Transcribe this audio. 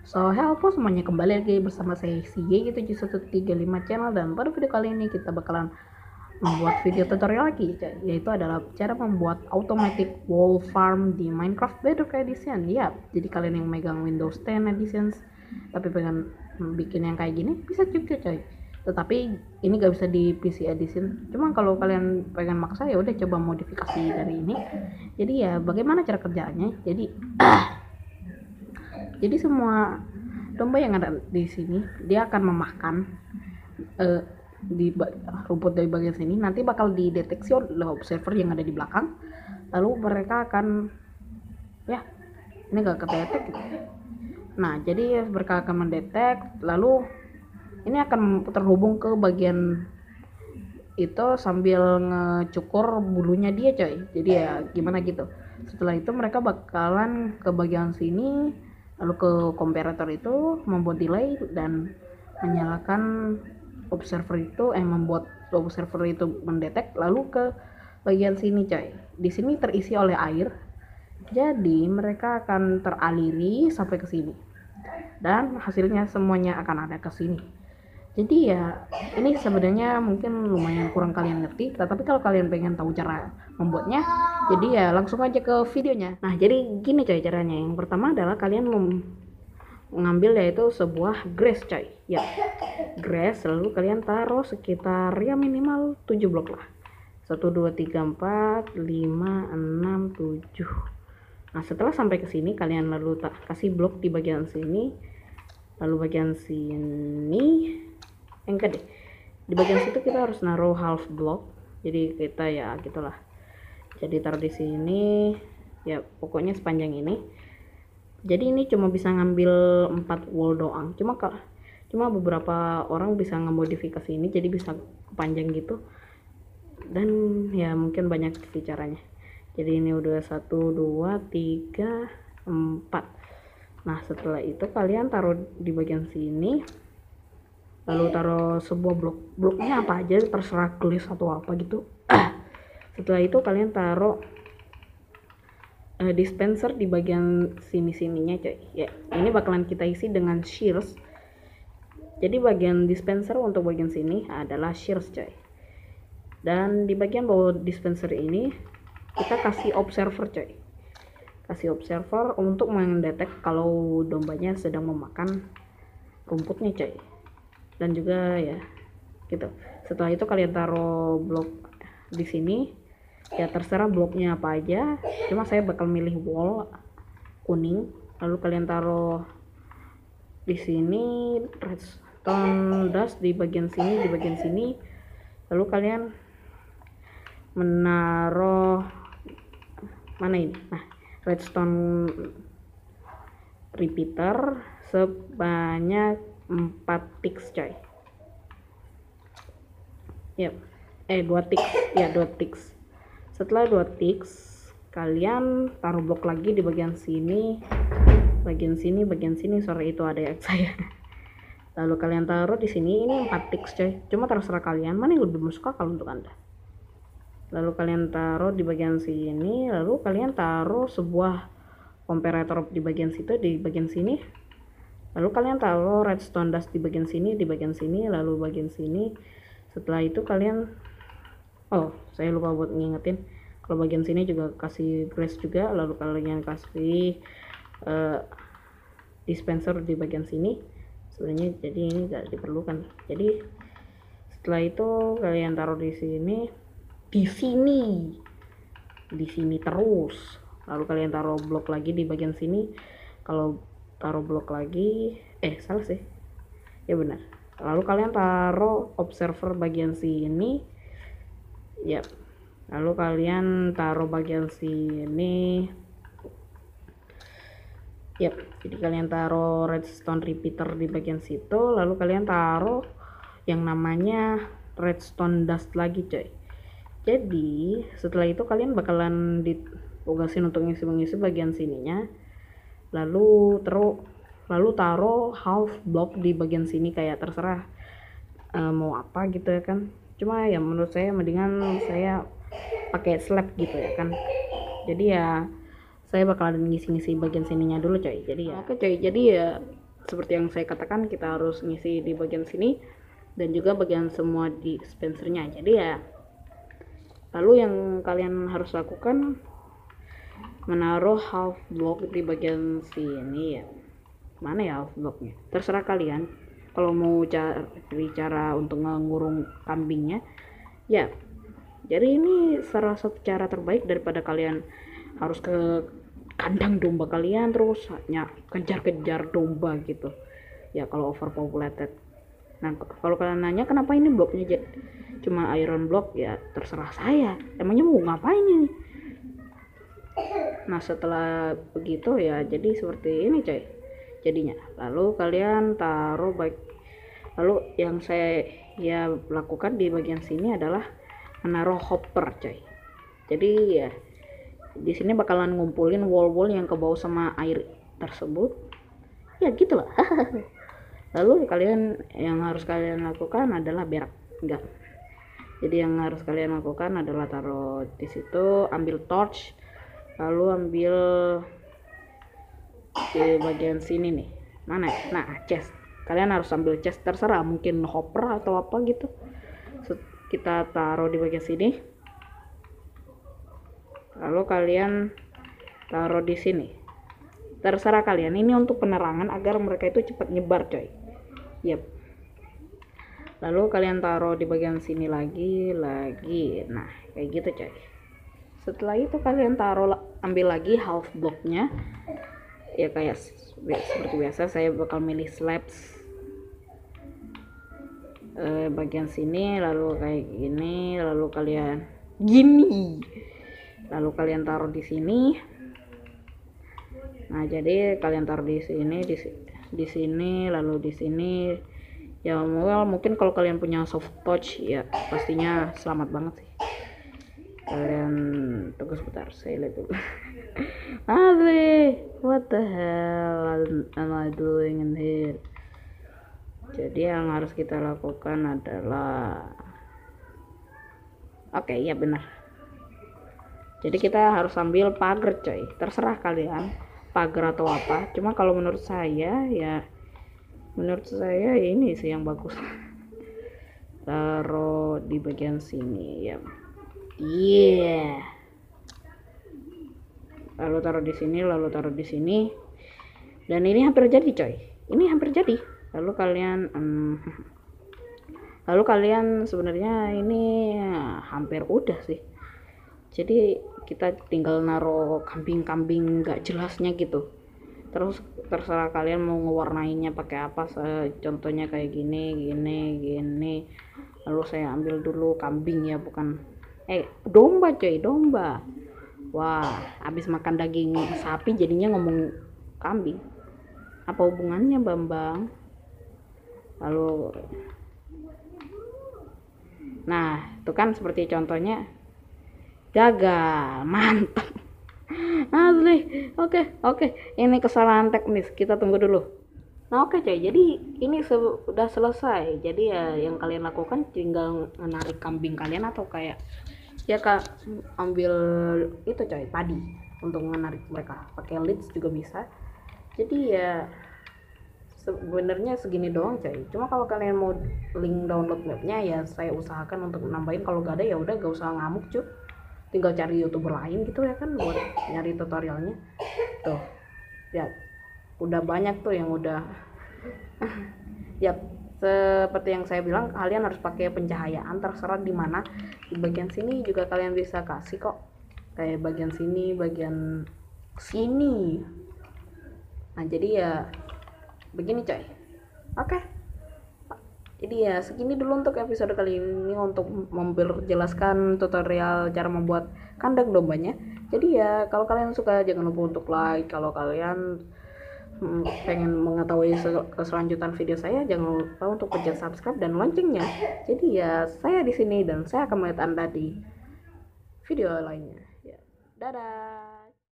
So, hello semuanya, kembali lagi bersama saya CY gitu 135 channel, dan pada video kali ini kita bakalan membuat video tutorial lagi, yaitu adalah cara membuat automatic wall farm di Minecraft Bedrock Edition. Ya, jadi kalian yang megang Windows 10 Edition tapi pengen bikin yang kayak gini bisa juga coy. Tetapi ini gak bisa di PC Edition. Cuma kalau kalian pengen maksa ya udah coba modifikasi dari ini. Jadi ya bagaimana cara kerjanya? Jadi semua domba yang ada di sini dia akan memakan uh, di rumput dari bagian sini, nanti bakal dideteksi oleh observer yang ada di belakang, lalu mereka akan ya ini gak kedetek gitu. Nah jadi mereka akan mendetek, lalu ini akan terhubung ke bagian itu sambil ngecukur bulunya dia coy. Jadi ya gimana gitu, setelah itu mereka bakalan ke bagian sini, lalu ke comparator itu membuat delay dan menyalakan observer itu, membuat observer itu mendetek, lalu ke bagian sini coy. Di sini terisi oleh air, jadi mereka akan teraliri sampai ke sini dan hasilnya semuanya akan ada ke sini. Jadi ya ini sebenarnya mungkin lumayan kurang kalian ngerti, tapi kalau kalian pengen tahu cara membuatnya, jadi ya langsung aja ke videonya. Nah jadi gini coy caranya. Yang pertama adalah kalian mengambil yaitu sebuah grass coy. Ya grass, lalu kalian taruh sekitar ya minimal 7 blok lah. 1 2 3 4 5 6 7. Nah setelah sampai ke sini kalian lalu kasih blok di bagian sini, lalu bagian sini enggak deh, di bagian situ kita harus naruh half block, jadi kita ya gitulah, jadi taruh di sini ya pokoknya sepanjang ini. Jadi ini cuma bisa ngambil 4 wall doang, cuma beberapa orang bisa ngemodifikasi ini jadi bisa panjang gitu, dan ya mungkin banyak sih caranya. Jadi ini udah 1 2 3 4. Nah setelah itu kalian taruh di bagian sini, lalu taruh sebuah bloknya apa aja terserah, glass atau apa gitu. Setelah itu kalian taruh dispenser di bagian sininya coy. Ya ini bakalan kita isi dengan shears. Jadi bagian dispenser untuk bagian sini adalah shears coy, dan di bagian bawah dispenser ini kita kasih observer coy, kasih observer untuk mendetek kalau dombanya sedang memakan rumputnya coy. Dan juga ya gitu. Setelah itu kalian taruh blok di sini, ya terserah bloknya apa aja, cuma saya bakal milih wall kuning. Lalu kalian taruh di sini redstone dust di bagian sini, lalu kalian menaruh mana ini, nah redstone repeater sebanyak 4 ticks coy. Yep. 2 ticks ya, 2 ticks. Setelah 2 ticks kalian taruh blok lagi di bagian sini, sorry itu ada yang saya. Lalu kalian taruh di sini, ini 4 ticks coy, cuma terserah kalian mana yang lebih masuk akal untuk anda. Lalu kalian taruh di bagian sini, lalu kalian taruh sebuah comparator di bagian situ, di bagian sini. Lalu kalian taruh redstone dust di bagian sini, lalu bagian sini. Setelah itu kalian, saya lupa buat ngingetin, kalau bagian sini juga kasih grass juga, lalu kalian kasih dispenser di bagian sini. Sebenarnya jadi ini gak diperlukan. Jadi setelah itu kalian taruh di sini terus. Lalu kalian taruh blok lagi di bagian sini. Kalau taruh blok lagi, salah sih, ya benar. Lalu kalian taruh observer bagian sini, ya. Lalu kalian taruh bagian sini, ya. Jadi kalian taruh redstone repeater di bagian situ, lalu kalian taruh yang namanya redstone dust lagi coy. Jadi setelah itu kalian bakalan ditugasin untuk mengisi bagian sininya, lalu taruh half block di bagian sini, kayak terserah mau apa gitu ya kan. Cuma ya menurut saya mendingan saya pakai slab gitu ya kan. Jadi ya saya bakalan ngisi bagian sininya dulu coy. Jadi ya oke coy, jadi ya seperti yang saya katakan, kita harus ngisi di bagian sini dan juga bagian semua dispensernya. Jadi ya, lalu yang kalian harus lakukan menaruh half block di bagian sini ya. Mana ya half blocknya? Terserah kalian. Kalau mau cari cara untuk ngurung kambingnya, ya. Jadi ini salah satu cara terbaik daripada kalian harus ke kandang domba kalian terus kejar-kejar domba gitu ya kalau overpopulated. Nah, kalau kalian nanya kenapa ini bloknya cuma iron block, ya terserah saya, emangnya mau ngapain ini. Nah, setelah begitu ya jadi seperti ini coy jadinya. Lalu kalian taruh lalu yang saya lakukan di bagian sini adalah menaruh hopper coy. Jadi ya di sini bakalan ngumpulin wall-wall yang kebawa sama air tersebut. Ya gitulah. Lalu yang harus kalian lakukan adalah berak. Enggak. Jadi yang harus kalian lakukan adalah taruh di situ, ambil torch, lalu ambil di bagian sini nih. Mana? Nah, chest. Kalian harus ambil chest, terserah, mungkin hopper atau apa gitu. Kita taruh di bagian sini. Lalu kalian taruh di sini. Terserah kalian. Ini untuk penerangan agar mereka itu cepat nyebar, coy. Yep. Lalu kalian taruh di bagian sini lagi. Nah, kayak gitu, coy. Setelah itu kalian ambil lagi half blocknya. Ya kayak seperti biasa saya bakal milih slabs bagian sini, lalu kayak gini, lalu kalian gini. Lalu kalian taruh di sini. Nah, jadi kalian taruh di sini, di sini, lalu di sini. Ya, mungkin kalau kalian punya soft touch ya pastinya selamat banget sih. Kalian tunggu sebentar, saya lihat dulu. What the hell am I doing in here? Jadi yang harus kita lakukan adalah ya benar. Jadi kita harus ambil pagar coy, terserah kalian pagar atau apa. Cuma kalau menurut saya ini sih yang bagus. Taruh di bagian sini ya. Lalu taruh di sini, lalu taruh di sini. Dan ini hampir jadi coy. Ini hampir jadi. Lalu kalian sebenarnya ini hampir udah sih. Jadi kita tinggal naruh kambing-kambing gak jelasnya gitu. Terus terserah kalian mau ngewarnainnya pakai apa. Contohnya kayak gini. Lalu saya ambil dulu kambing ya, bukan domba coy, domba. Wah, habis makan daging sapi jadinya ngomong kambing. Apa hubungannya, Bambang? Lalu nah, itu kan seperti contohnya. Gagal, mantap. Asli. Oke. Ini kesalahan teknis, kita tunggu dulu. Nah, oke coy, jadi ini sudah selesai. Jadi ya yang kalian lakukan tinggal menarik kambing kalian atau kayak ambil itu coy, padi untuk menarik mereka. Pakai leads juga bisa. Jadi ya sebenarnya segini doang coy. Cuma kalau kalian mau link download mapnya ya saya usahakan untuk nambahin. Kalau gak ada ya udah gak usah ngamuk cuy. Tinggal cari youtuber lain gitu ya kan buat nyari tutorialnya. Tuh ya udah banyak tuh yang udah ya seperti yang saya bilang, kalian harus pakai pencahayaan terserah di mana. Di bagian sini juga kalian bisa kasih kok, kayak bagian sini, bagian sini. Nah jadi ya begini coy. Oke. Jadi ya segini dulu untuk episode kali ini untuk memperjelaskan tutorial cara membuat kandang dombanya. Jadi ya kalau kalian suka jangan lupa untuk like. Kalau kalian pengen mengetahui keselanjutan video saya, jangan lupa untuk pencet subscribe dan loncengnya. Jadi ya saya di sini dan saya akan melihat Anda di video lainnya. Ya. Dadah.